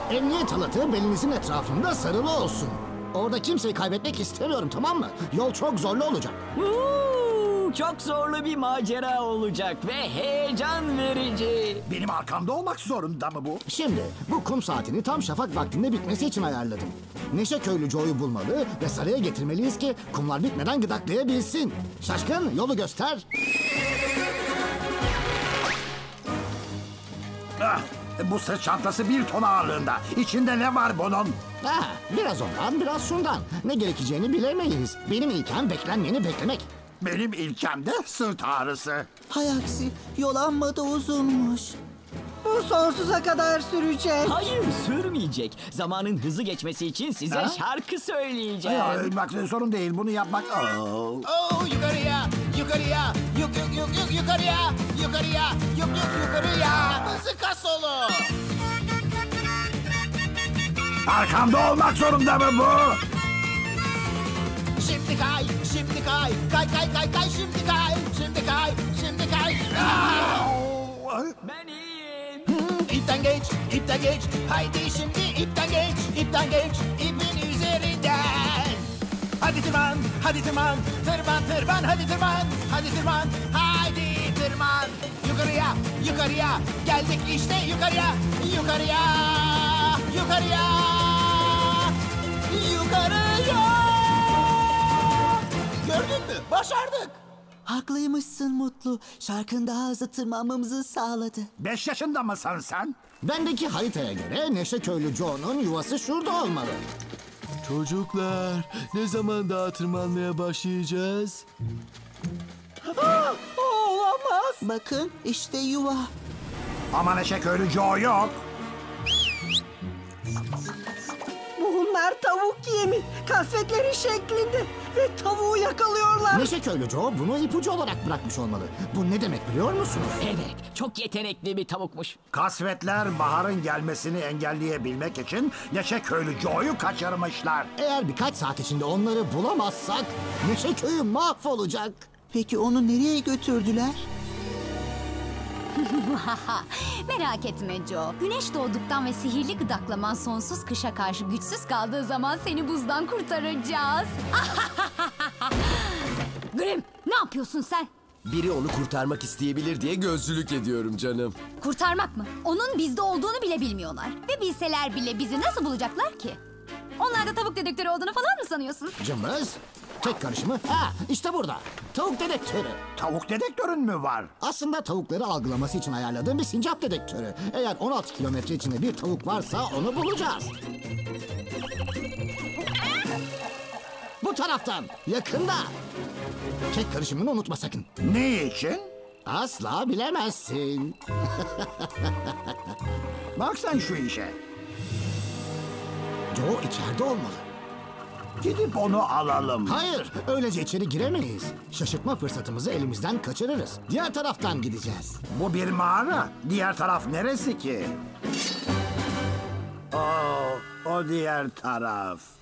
Emniyet halatı belinizin etrafında sarılı olsun. Orada kimseyi kaybetmek istemiyorum, tamam mı? Yol çok zorlu olacak. Çok zorlu bir macera olacak ve heyecan verici. Benim arkamda olmak zorunda mı bu? Şimdi bu kum saatini tam şafak vaktinde bitmesi için ayarladım. Neşe Köylü Joe'yu bulmalı ve saraya getirmeliyiz ki kumlar bitmeden gıdaklayabilsin. Şaşkın, yolu göster. Ah, bu sırt çantası 1 ton ağırlığında. İçinde ne var bunun? Biraz ondan, biraz şundan. Ne gerekeceğini bilemeyiz. Benim ilkem beklenmeyeni beklemek. Benim ilkem de sırt ağrısı. Hay aksi, yol amma da uzunmuş. Bu sonsuza kadar sürecek. Hayır, sürmeyecek. Zamanın hızlı geçmesi için size şarkı söyleyeceğim. Bak sorun değil, bunu yapmak... Oh, yukarıya, yukarıya, yukarıya, yukarıya, yukarıya. Mızıka solu. Arkamda olmak zorunda mı bu? Şimdi kay, şimdi kay, kay kay kay kay, şimdi kay, şimdi kay, şimdi kay. Ben iyiyim. İpten geç, ipten geç, haydi şimdi ipten geç, ipten geç, ipin üzerinden. Hadi tırman, hadi tırman, tırman tırman, hadi tırman, hadi tırman, haydi tırman. Yukarıya, yukarıya, geldik işte yukarıya, yukarıya, yukarıya, yukarıya. Gördün mü? Başardık. Haklıymışsın Mutlu. Şarkın daha hızlı tırmanmamızı sağladı. 5 yaşında mısın sen? Bendeki haritaya göre Neşe Köylü Joe'nun yuvası şurada olmalı. Çocuklar, ne zaman daha tırmanmaya başlayacağız? Olamaz. Bakın işte yuva. Ama Neşe Köylü Joe yok. Bunlar tavuk yemi. Kasvetlerin şeklinde. Ve tavuğu yakalıyorlar. Neşe Köylü Joe bunu ipucu olarak bırakmış olmalı. Bu ne demek biliyor musunuz? Evet, çok yetenekli bir tavukmuş. Kasvetler baharın gelmesini engelleyebilmek için Neşe Köylü Joe'yu kaçırmışlar. Eğer birkaç saat içinde onları bulamazsak Neşe Köyü mahvolacak. Peki onu nereye götürdüler? Merak etme Joe. Güneş doğduktan ve sihirli gıdaklaman sonsuz kışa karşı güçsüz kaldığı zaman seni buzdan kurtaracağız. Grim, ne yapıyorsun sen? Biri onu kurtarmak isteyebilir diye gözcülük ediyorum canım. Kurtarmak mı? Onun bizde olduğunu bile bilmiyorlar. Ve bilseler bile bizi nasıl bulacaklar ki? Onlar da tavuk dedektörü olduğunu falan mı sanıyorsun? Cımbız, kek karışımı. İşte burada. Tavuk dedektörü. Tavuk dedektörün mü var? Aslında tavukları algılaması için ayarladığım bir sincap dedektörü. Eğer 16 kilometre içinde bir tavuk varsa onu bulacağız. Bu taraftan, yakında. Kek karışımını unutma sakın. Ne için? Asla bilemezsin. Bak sen şu işe. Joe içeride olmalı. Gidip onu alalım. Hayır, öylece içeri giremeyiz. Şaşırtma fırsatımızı elimizden kaçırırız. Diğer taraftan gideceğiz. Bu bir mağara. Diğer taraf neresi ki? O diğer taraf.